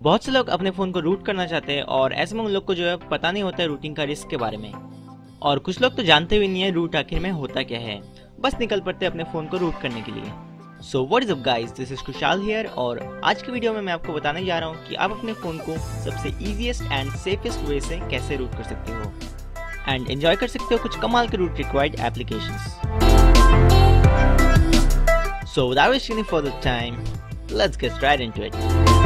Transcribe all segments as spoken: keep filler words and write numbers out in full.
बहुत से लोग अपने फ़ोन को रूट करना चाहते हैं और ऐसे में उन लोग को जो है पता नहीं होता है रूटिंग का रिस्क के बारे में। और कुछ लोग तो जानते भी नहीं है रूट आखिर में होता क्या है, बस निकल पड़ते हैं अपने फ़ोन को रूट करने के लिए। So what is up guys, this is Kushal here और आज की वीडियो में मैं आपको बताने जा रहा हूँ कि आप अपने फ़ोन को सबसे ईजीएस्ट एंड सेफेस्ट वे से कैसे रूट कर सकते हो एंड एंजॉय कर सकते हो कुछ कमाल के root required applications. So without wasting any further time, let's get straight into it.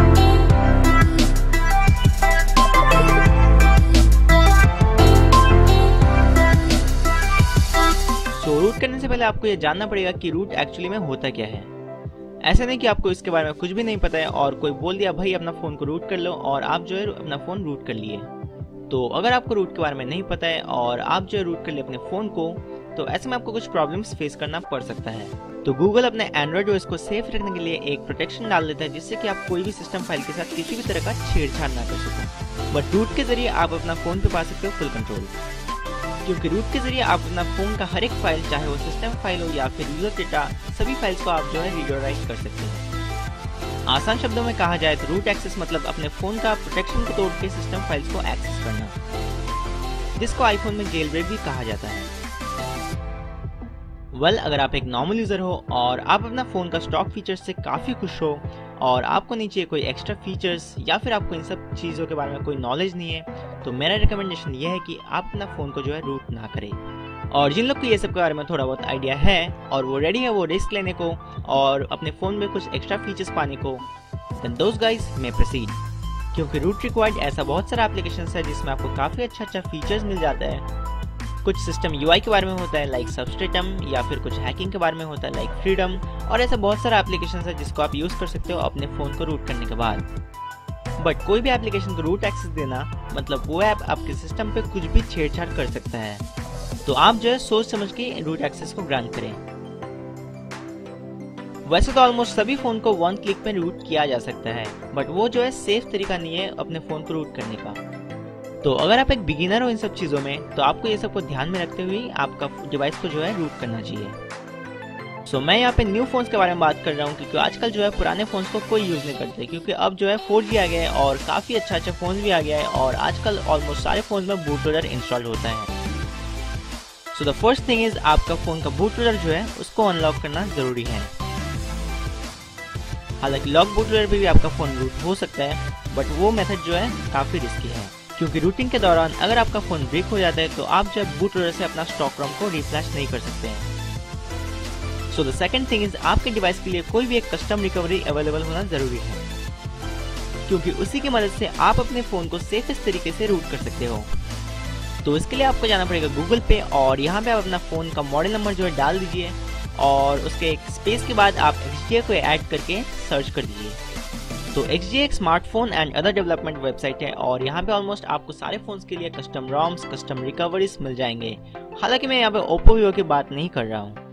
तो रूट करने से पहले आपको यह जानना पड़ेगा कि रूट एक्चुअली में होता क्या है। ऐसा नहीं कि आपको इसके बारे में कुछ भी नहीं पता है और कोई बोल दिया भाई अपना फ़ोन को रूट कर लो और आप जो है अपना फ़ोन रूट कर लिए। तो अगर आपको रूट के बारे में नहीं पता है और आप जो है रूट कर लिए अपने फ़ोन को, तो ऐसे में आपको कुछ प्रॉब्लम्स फेस करना पड़ सकता है। तो गूगल अपने एंड्रॉइड ओएस को सेफ रखने के लिए एक प्रोटेक्शन डाल देता है जिससे कि आप कोई भी सिस्टम फाइल के साथ किसी भी तरह का छेड़छाड़ ना कर सकें। बट रूट के जरिए आप अपना फ़ोन पे पा सकते हो फुल कंट्रोल, क्योंकि रूट के जरिए आप अपना फ़ोन का हर एक फाइल, चाहे वो सिस्टम फाइल हो या फिर यूजर डेटा, सभी फाइल्स को आप जो है रीडायरेक्ट कर सकते हैं। आसान शब्दों में कहा जाए तो रूट एक्सेस मतलब अपने फ़ोन का प्रोटेक्शन को तोड़ के सिस्टम फाइल्स को एक्सेस करना, जिसको आईफोन में जेल ब्रेक भी कहा जाता है। वेल well, अगर आप एक नॉर्मल यूज़र हो और आप अपना फ़ोन का स्टॉक फीचर्स से काफ़ी खुश हो और आपको नहीं चाहिए कोई एक्स्ट्रा फीचर्स या फिर आपको इन सब चीज़ों के बारे में कोई नॉलेज नहीं है, तो मेरा रिकमेंडेशन ये है कि आप अपना फ़ोन को जो है रूट ना करें। और जिन लोग को ये सब के बारे में थोड़ा बहुत आइडिया है और वो रेडी है वो रिस्क लेने को और अपने फ़ोन में कुछ एक्स्ट्रा फीचर्स पाने को, then those guys may proceed. क्योंकि रूट रिक्वायर्ड ऐसा बहुत सारा एप्लीकेशन है जिसमें आपको काफ़ी अच्छा अच्छा फीचर्स मिल जाता है। कुछ सिस्टम यूआई के बारे में होता है लाइक सबस्ट्रेटम, या फिर कुछ हैकिंग के बारे में होता है लाइक फ्रीडम, और ऐसा बहुत सारा एप्लीकेशन है जिसको आप यूज़ कर सकते हो अपने फ़ोन को रूट करने के बाद। बट कोई भी एप्लीकेशन को रूट एक्सेस देना मतलब वो ऐप आपके सिस्टम पे कुछ भी छेड़छाड़ कर सकता है, तो आप जो है सोच समझ के रूट एक्सेस को ग्रांट करें। वैसे तो ऑलमोस्ट सभी फ़ोन को वन क्लिक में रूट किया जा सकता है, बट वो जो है सेफ तरीका नहीं है अपने फ़ोन को रूट करने का। तो अगर आप एक बिगिनर हो इन सब चीज़ों में, तो आपको ये सब को ध्यान में रखते हुए आपका डिवाइस को जो है रूट करना चाहिए। सो so, मैं यहाँ पे न्यू फ़ोन्स के बारे में बात कर रहा हूँ क्योंकि आजकल जो है पुराने फ़ोन्स को कोई यूज़ नहीं करते, क्योंकि अब जो है फोर जी आ गया है और काफ़ी अच्छा अच्छा फ़ोन भी आ गया है और आजकल ऑलमोस्ट सारे फ़ोन में बूट लोडर इंस्टॉल होता है। So the first thing is आपका फ़ोन का बूट लोडर जो है उसको अनलॉक करना ज़रूरी है। हालांकि लॉक बूट लोडर पर भी आपका फ़ोन रूट हो सकता है, बट वो मेथड जो है काफ़ी रिस्की है, क्योंकि रूटिंग के दौरान अगर आपका फ़ोन ब्रेक हो जाता है तो आप जो है बूट लोडर से अपना स्टॉक रोम को रिफ्लैश नहीं कर सकते हैं। So the second thing is आपके डिवाइस के लिए कोई भी एक कस्टम रिकवरी अवेलेबल होना ज़रूरी है, क्योंकि उसी की मदद से आप अपने फ़ोन को सेफेस्ट तरीके से रूट कर सकते हो। तो इसके लिए आपको जाना पड़ेगा गूगल पे और यहाँ पे आप अपना फ़ोन का मॉडल नंबर जो है डाल दीजिए और उसके एक स्पेस के बाद आप एक्सजीए को ऐड करके सर्च कर दीजिए। तो एक्सजीए एक smartphone and other development website है और यहाँ पे ऑलमोस्ट आपको सारे फोन्स के लिए कस्टम रॉम्स, कस्टम रिकवरीज मिल जाएंगे। हालांकि मैं यहाँ पे ओप्पो वीवो की बात नहीं कर रहा हूँ।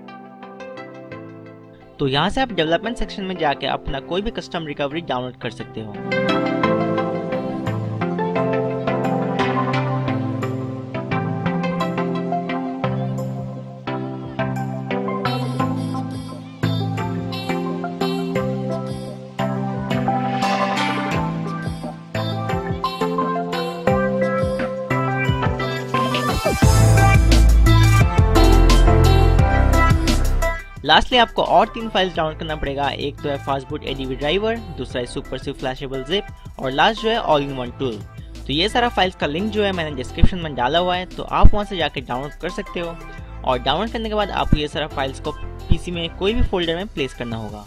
तो यहाँ से आप डेवलपमेंट सेक्शन में जाके अपना कोई भी कस्टम रिकवरी डाउनलोड कर सकते हो। लास्टली आपको और तीन फाइल्स डाउनलोड करना पड़ेगा। एक तो है फास्टबूट एडीबी ड्राइवर, दूसरा है सुपरसिव फ्लैशेबल जिप और लास्ट जो है ऑल इन वन टूल। तो ये सारा फाइल्स का लिंक जो है मैंने डिस्क्रिप्शन में डाला हुआ है, तो आप वहां से जाकर डाउनलोड कर सकते हो। और डाउनलोड करने के बाद आपको ये सारा फाइल्स को पीसी में कोई भी फोल्डर में प्लेस करना होगा।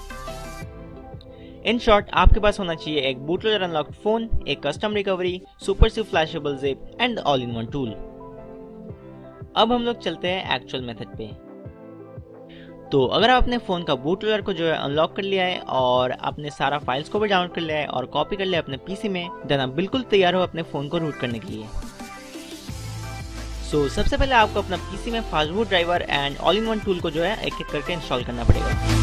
इन शॉर्ट आपके पास होना चाहिए एक बूट लोडर अनलॉक्ड फोन, एक custom recovery, SuperSU flashable zip and all in one tool. अब हम लोग चलते हैं एक्चुअल मेथड पे। तो अगर आप अपने फ़ोन का बूट लोडर को जो है अनलॉक कर लिया है और आपने सारा फाइल्स को भी डाउनलोड कर लिया है और कॉपी कर लिया अपने पीसी में, देन आप बिल्कुल तैयार हो अपने फ़ोन को रूट करने के लिए। सो so, सबसे पहले आपको अपना पीसी में fastboot driver and all in one tool को जो है एक एक करके इंस्टॉल करना पड़ेगा।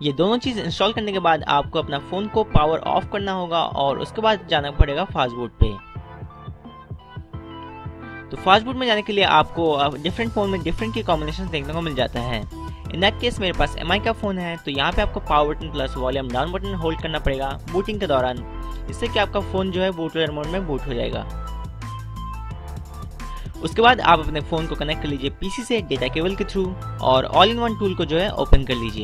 ये दोनों चीज़ इंस्टॉल करने के बाद आपको अपना फ़ोन को पावर ऑफ करना होगा और उसके बाद जाना पड़ेगा फास्ट बूट पे। तो फास्ट बूट में जाने के लिए आपको डिफरेंट फ़ोन में डिफरेंट की कॉम्बिनेशन देखने को मिल जाता है। इन दैट केस मेरे पास एम आई का फ़ोन है, तो यहाँ पे आपको power button plus volume down button hold करना पड़ेगा बूटिंग के दौरान, इससे कि आपका फ़ोन जो है बूटवेयर मोड में बूट हो जाएगा। उसके बाद आप अपने फ़ोन को कनेक्ट कर लीजिए पीसी से डेटा केबल के थ्रू और ऑल इन वन टूल को जो है ओपन कर लीजिए।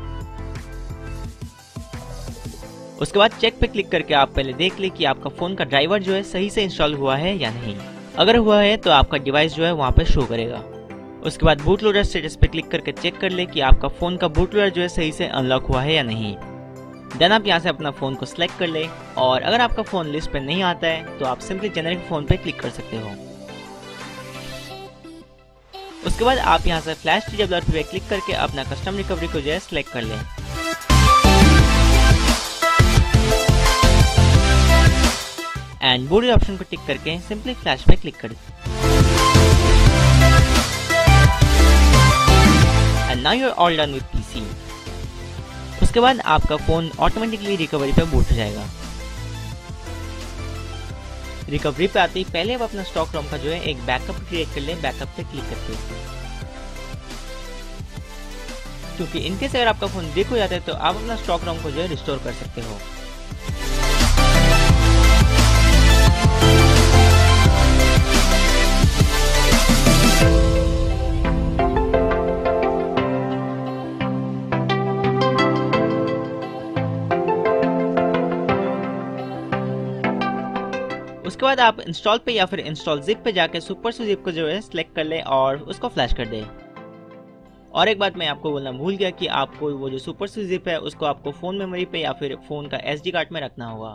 उसके बाद चेक पे क्लिक करके आप पहले देख ले कि आपका फ़ोन का ड्राइवर जो है सही से इंस्टॉल हुआ है या नहीं। अगर हुआ है तो आपका डिवाइस जो है वहाँ पे शो करेगा। उसके बाद बूट लोडर स्टेटस पे क्लिक करके चेक कर ले कि आपका फ़ोन का बूट लोडर जो है सही से अनलॉक हुआ है या नहीं। देन आप यहाँ से अपना फ़ोन को सिलेक्ट कर ले और अगर आपका फ़ोन लिस्ट पे नहीं आता है तो आप सिंपली जेनेरिक फ़ोन पे क्लिक कर सकते हो। उसके बाद आप यहाँ से फ्लैश टीडब्ल्यूआर पे क्लिक करके अपना कस्टम रिकवरी को जो है सिलेक्ट कर लें। एंड बूट ऑप्शन को टिक करके सिंपली फ्लैश पे क्लिक कर दें। And now you are all done with PC. उसके बाद आपका फोन ऑटोमेटिकली रिकवरी पे बूट हो जाएगा। रिकवरी पे आते ही पहले आप अपना स्टॉक रोम का जो है एक बैकअप क्रिएट कर लें, बैकअप पे क्लिक करके, क्योंकि इनकेस अगर आपका फोन ब्रेक हो जाता है तो आप अपना स्टॉक रोम को जो है रिस्टोर कर सकते हो। उसके बाद आप इंस्टॉल पे या फिर इंस्टॉल जिप पे जाके सुपर जिप को जो है सिलेक्ट कर ले और उसको फ्लैश कर दे। और एक बात मैं आपको बोलना भूल गया कि आपको वो जो सुपर जिप है उसको आपको फोन मेमोरी पे या फिर फोन का एसडी कार्ड में रखना होगा।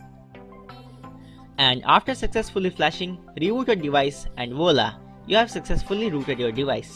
And after successfully flashing reboot your device and voila you have successfully rooted your device.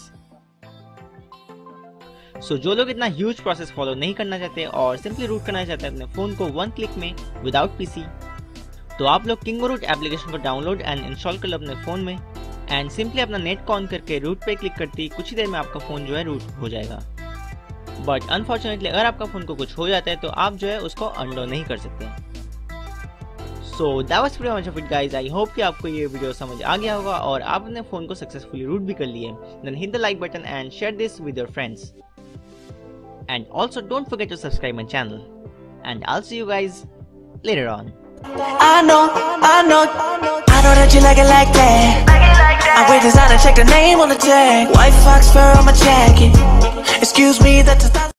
So जो लोग इतना ह्यूज प्रोसेस फॉलो नहीं करना चाहते और सिंपली रूट करना चाहते हैं अपने फोन को वन क्लिक में विदाउट पीसी, तो आप लोग किंगो रूट एप्लीकेशन को डाउनलोड एंड इंस्टॉल कर लो अपने फ़ोन में एंड सिंपली अपना नेट को ऑन करके रूट पे क्लिक करते ही कुछ ही देर में आपका फ़ोन जो है रूट हो जाएगा। बट अनफॉर्चुनेटली अगर आपका फ़ोन को कुछ हो जाता है तो आप जो है उसको अनडो नहीं कर सकते। So that was pretty much of it guys. I hope कि आपको ये वीडियो समझ आ गया होगा और आप अपने फ़ोन को सक्सेसफुली रूट भी कर लिए। Then hit the like button and share this with your friends and also don't forget to subscribe my channel and I will see you guys later on. I know, I know, I know that you like it like that. I wear designer, check the name on the tag. White fox fur on my jacket. Excuse me, that's a